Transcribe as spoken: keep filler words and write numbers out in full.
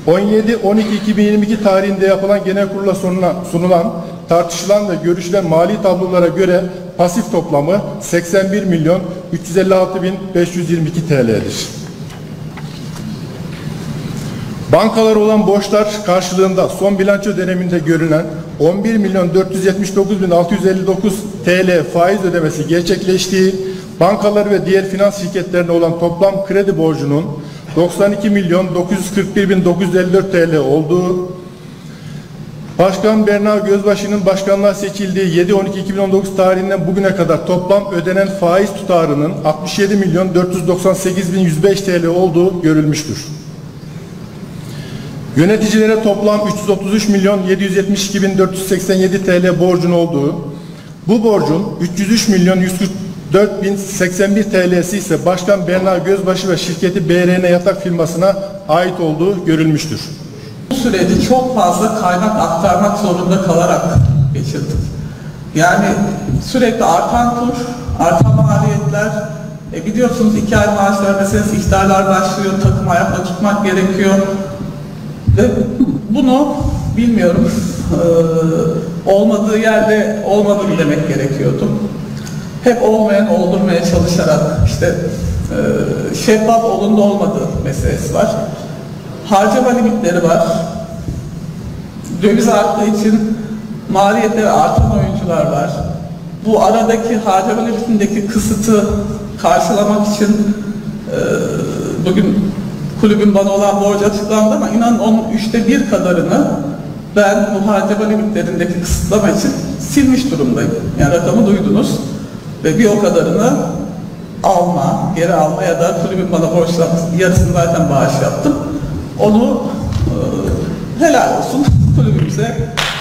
on yedi on iki iki bin yirmi iki tarihinde yapılan genel kurula sunulan, sunulan, tartışılan ve görüşülen mali tablolara göre pasif toplamı seksen bir milyon üç yüz elli altı bin beş yüz yirmi iki T L'dir. Bankalara olan borçlar karşılığında son bilanço döneminde görülen on bir milyon dört yüz yetmiş dokuz bin altı yüz elli dokuz T L faiz ödemesi gerçekleştiği, bankalar ve diğer finans şirketlerine olan toplam kredi borcunun doksan iki milyon dokuz yüz kırk bir bin dokuz yüz elli dört T L olduğu, Başkan Berna Gözbaşı'nın başkanlığa seçildiği yedi on iki iki bin on dokuz tarihinden bugüne kadar toplam ödenen faiz tutarının altmış yedi milyon dört yüz doksan sekiz bin yüz beş T L olduğu görülmüştür. Yöneticilere toplam üç yüz otuz üç milyon yedi yüz yetmiş iki bin dört yüz seksen yedi T L borcun olduğu, bu borcun üç yüz üç milyon yüz kırk dört bin seksen bir T L'si ise Başkan Berna Gözbaşı ve şirketi B R N Yatak firmasına ait olduğu görülmüştür. Bu süreci çok fazla kaynak aktarmak zorunda kalarak geçirdik. Yani sürekli artan kur, artan maliyetler, e biliyorsunuz iki ay maaş vermeseniz ihtarlar başlıyor, takım ayakta tutmak gerekiyor. Ve bunu bilmiyorum, e, olmadığı yerde olmadığını demek gerekiyordu. Hep olmayan oldurmaya çalışarak işte e, şeffaf olunda olmadığı meselesi var. Harcama limitleri var. Döviz arttığı için maliyetleri artan oyuncular var. Bu aradaki harcama limitindeki kısıtı karşılamak için e, bugün kulübün bana olan borcu açıklandı ama inanın onun üçte bir kadarını ben bu harcama limitlerindeki kısıtlama için silmiş durumdayım. Yani rakamı duydunuz ve bir o kadarını alma, geri alma ya da kulübün bana borçlanması, yarısını zaten bağış yaptım. Onu e, helal olsun kulübümüze